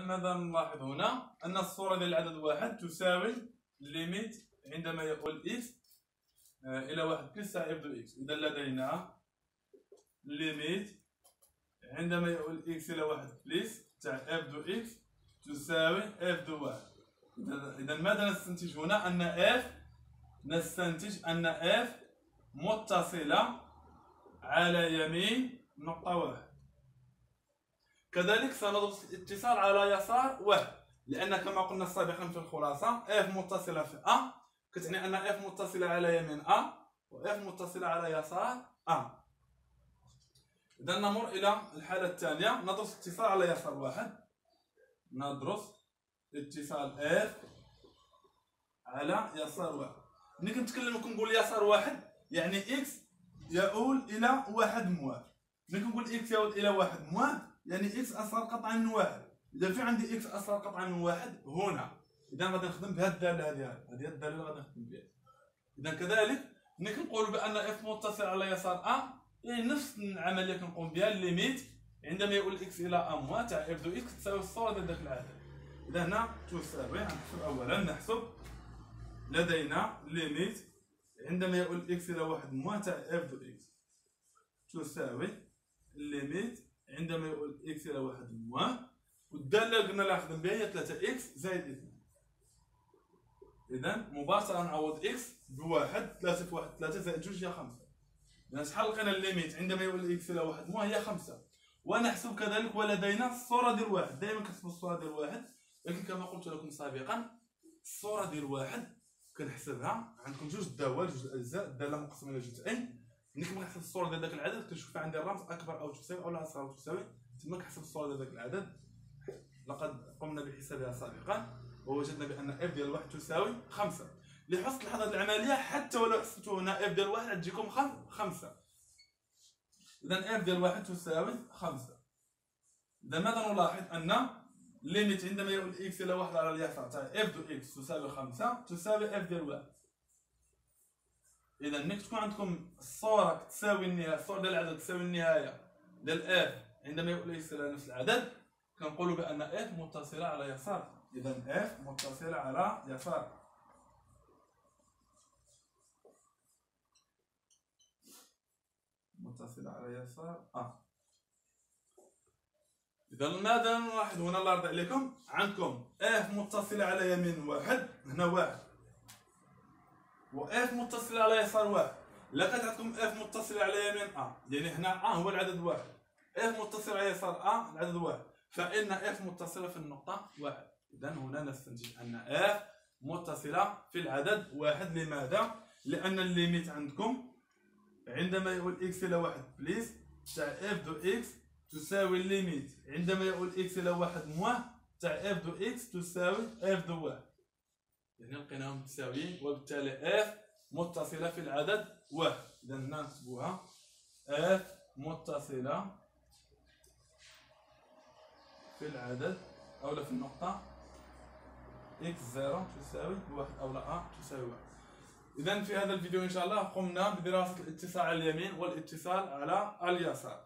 ماذا نلاحظ هنا؟ أن الصورة ديال العدد واحد تساوي ليميت عندما يؤول إكس إلى واحد بلس تاع اف دو إكس. إذا لدينا ليميت عندما يؤول إكس إلى واحد بلس تاع اف دو إكس تساوي اف دو واحد. إذا ماذا نستنتج هنا؟ أن اف متصلة على يمين نقطة واحد. كذلك سندرس الاتصال على يسار واحد، لأن كما قلنا سابقا في الخلاصة اف متصلة في أ كتعني أن اف متصلة على يمين أ و اف متصلة على يسار أ. إذا نمر إلى الحالة الثانية، ندرس اتصال على يسار واحد. ندرس اتصال اف على يسار واحد. ملي كنتكلم كنقول يسار واحد يعني اكس يؤول إلى واحد موال. ملي كنقول اكس يؤول إلى واحد موال يعني اكس اصغر قطعا من واحد. إذا في عندي اكس اصغر قطعا من واحد هنا، إذا غادي نخدم بهذه الدالة هذه هي الدالة اللي غادي نخدم بها. إذا كذلك ملي كنقولوا بأن اف متصل على يسار أ يعني نفس العملية كنقوم بها الليميت عندما يؤول اكس إلى أ موال تاع اف دو اكس تساوي الصورة ديال داك العدد. إذا هنا تساوي، غنحسب أولا نحسب لدينا ليميت عندما يؤول اكس إلى واحد موال تاع اف دو اكس تساوي ليميت عندما يؤول اكس إلى واحد موال، والدالة اللي قلنا نخدم بها هي 3 اكس زائد 2. إذا مباشرة نعوض اكس بواحد، 3 في 1 3 زائد 2 هي 5. إذا شحال لقينا الليميت عندما يؤول اكس إلى واحد موال هي 5. ونحسب كذلك ولدينا الصورة ديال واحد. دائما كنحسب الصورة ديال واحد، لكن كما قلت لكم سابقا الصورة ديال واحد كنحسبها عندكم جوج دوال جوج اجزاء، الداله مقسمه الى جزئين. ملي كنبغي نحسب الصوره ديال داك العدد كنشوف عندي الرمز اكبر او تساوي او لا اصغر او تساوي، تما كنحسب الصوره ديال داك العدد. لقد قمنا بحسابها سابقا ووجدنا بان اف ديال واحد تساوي 5. لحسن لحظه العمليه حتى ولو حسبتوا هنا اف ديال واحد غتجيكم 5. اذا اف ديال واحد تساوي 5. اذا ماذا نلاحظ؟ ان ليميت عندما يؤول اكس الى واحد على اليسار تاع اف دو اكس تساوي 5 تساوي اف ديال واحد. اذا ملي تكون عندكم الصوره تساوي النهايه، الصوره ديال العدد تساوي النهايه ديال اف عندما يؤول اكس الى نفس العدد، كنقولوا بان اف متصله على يسار. اذا اف متصله على يسار. متصله على يسار إذا ماذا نلاحظ هنا؟ الله يرضي عليكم، عندكم اف متصلة على يمين واحد، هنا واحد، و اف متصلة على يسار واحد. إلا كانت عندكم اف متصلة على يمين يعني هنا هو العدد واحد، اف متصلة على يسار العدد واحد، فإن اف متصلة في النقطة واحد. إذا هنا نستنتج أن اف متصلة في العدد واحد. لماذا؟ لأن الليميت عندكم عندما يؤول اكس إلى واحد بليس تاع اف دو اكس تساوي الليميت عندما يؤول اكس إلى واحد مواه تاع اف دو اكس تساوي اف دو واحد. يعني لقيناهم متساويين، وبالتالي اف متصلة في العدد واحد. إذا هنا نكتبوها اف متصلة في العدد أو في النقطة اكس 0 تساوي واحد أو لا تساوي واحد. إذا في هذا الفيديو إن شاء الله قمنا بدراسة الاتصال على اليمين والاتصال على اليسار.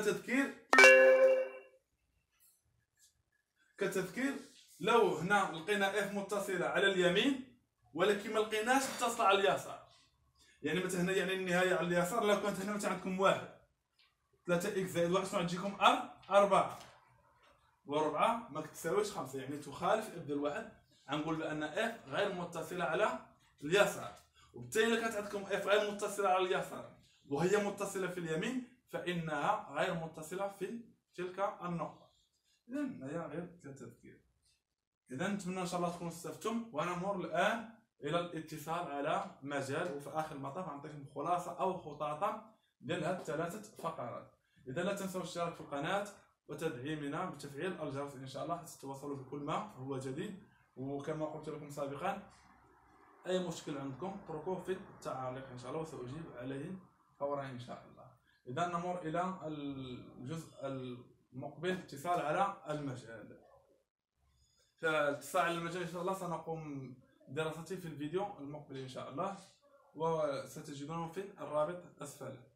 كتذكير لو هنا لقينا اف متصلة على اليمين ولكن ما لقيناش متصلة على اليسار، يعني مثلا هنا يعني النهاية على اليسار، لو كانت هنا مثلا عندكم واحد 3 اكس زائد واحد شنو غتجيكم 4 و4 ما كتساويش 5، يعني تخالف اف ديال واحد. غنقول بأن اف غير متصلة على اليسار، وبالتالي إلا كانت عندكم اف غير متصلة على اليسار وهي متصلة في اليمين فإنها غير متصلة في تلك النقطة. إذا هي غير كتذكير. إذا نتمنى إن شاء الله تكونوا استفدتم، ونمر الآن إلى الاتصال على مجال، وفي آخر المطاف نعطيكم خلاصة أو خطاطة ديال هاد الثلاثة فقرات. إذا لا تنسوا الاشتراك في القناة وتدعيمنا بتفعيل الجرس إن شاء الله حتى تتواصلوا بكل ما هو جديد. وكما قلت لكم سابقا أي مشكل عندكم اتركوه في التعاليق إن شاء الله وسأجيب عليه فورا إن شاء الله. إذا نمر إلى الجزء المقبل، اتصال على المجال. فالاتصال على المجال إن شاء الله سنقوم بدراسته في الفيديو المقبل إن شاء الله، وستجدونه في الرابط أسفل.